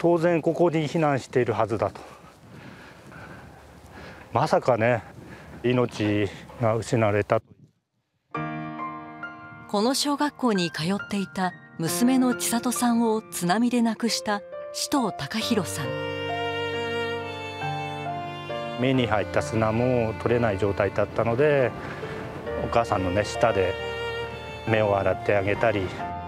当然ここに避難しているはずだと。まさかね、命が失われた。 この小学校に通っていた娘の千里さんを津波で亡くした首藤貴弘さん。 目に入った砂も取れない状態だったので、お母さんのね、舌で目を洗ってあげたり。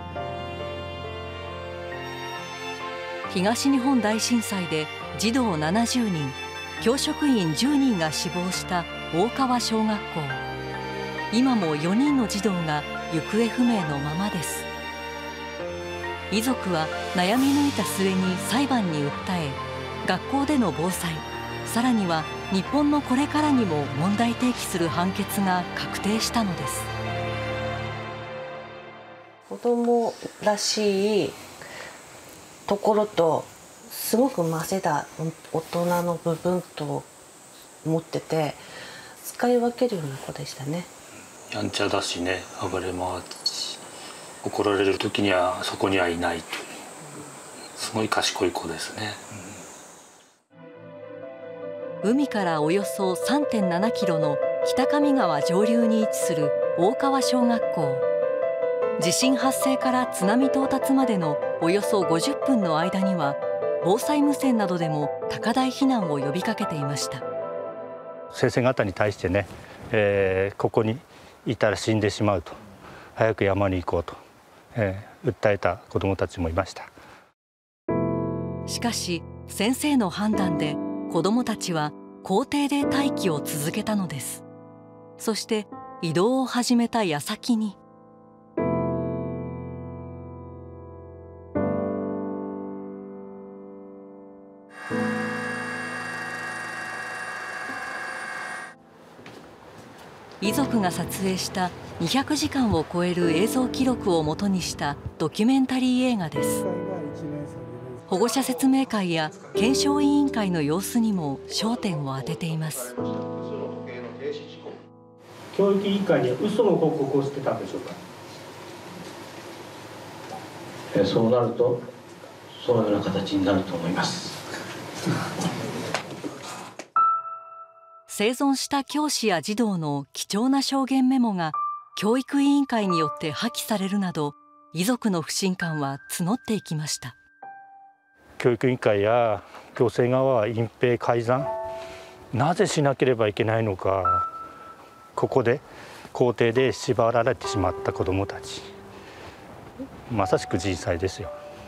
東日本大震災で児童70人、教職員10人が死亡した大川小学校。今も4人の児童が行方不明のままです。遺族は悩み抜いた末に裁判に訴え、学校での防災、さらには日本のこれからにも問題提起する判決が確定したのです。 子供らしいところとすごくませた大人の部分と持ってて、使い分けるような子でしたね。 やんちゃだしね、暴れ回るし、怒られる時にはそこにはいないという、すごい賢い子ですね。 海からおよそ 3.7 キロの北上川上流に位置する大川小学校。地震発生から津波到達までのおよそ50分の間には、防災無線などでも高台避難を呼びかけていました。 先生方に対してね、ここにいたら死んでしまうと、早く山に行こうと、訴えた子どもたちもいました。 しかし先生の判断で子どもたちは校庭で待機を続けたのです。そして移動を始めた矢先に、遺族が撮影した200時間を超える映像記録をもとにしたドキュメンタリー映画です。保護者説明会や検証委員会の様子にも焦点を当てています。 教育委員会に嘘の報告をしてたんでしょうか。 そうなるとそのような形になると思います。 生存した教師や児童の貴重な証言メモが教育委員会によって破棄されるなど、遺族の不信感は募っていきました。 教育委員会や行政側は隠蔽改ざん、なぜしなければいけないのか。ここで校庭で縛られてしまった子どもたち、まさしく人災ですよ。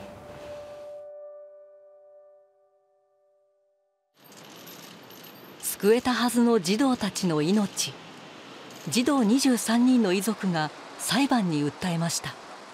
救えたはずの児童たちの命。児童23人の遺族が裁判に訴えました。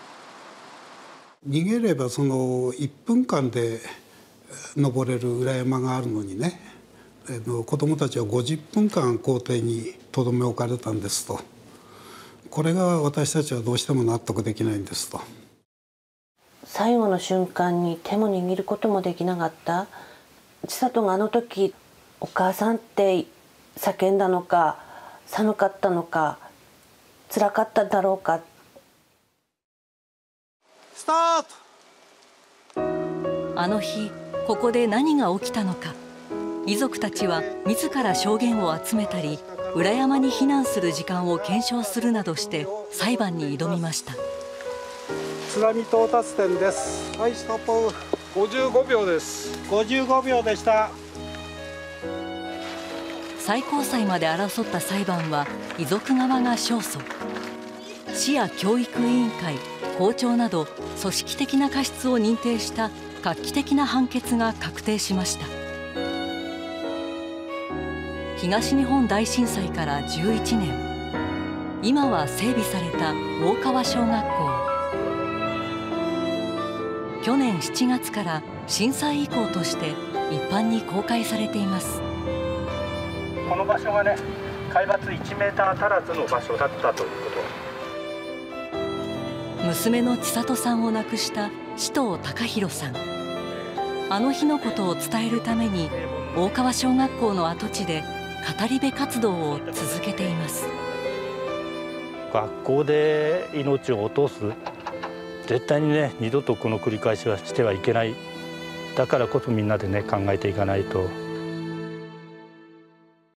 逃げればその1分間で登れる裏山があるのにね、子どもたちは50分間校庭にとどめ置かれたんですと。これが私たちはどうしても納得できないんですと。 最後の瞬間に手も握ることもできなかった。千里があの時お母さんって叫んだのか、寒かったのか、辛かっただろうか。 スタート。あの日ここで何が起きたのか。遺族たちは自ら証言を集めたり、裏山に避難する時間を検証するなどして裁判に挑みました。 津波到達点です。はい、ストップ。55秒です。55秒でした。 最高裁まで争った裁判は遺族側が勝訴。市や教育委員会、校長など組織的な過失を認定した画期的な判決が確定しました。東日本大震災から11年、今は整備された大川小学校。去年7月から震災遺構として一般に公開されています。 この場所がね、海抜1メーター足らずの場所だったということ。 娘の千里さんを亡くした首藤貴弘さん。あの日のことを伝えるために大川小学校の跡地で語り部活動を続けています。 学校で命を落とす、絶対にね、二度とこの繰り返しはしてはいけない。 だからこそみんなでね考えていかないと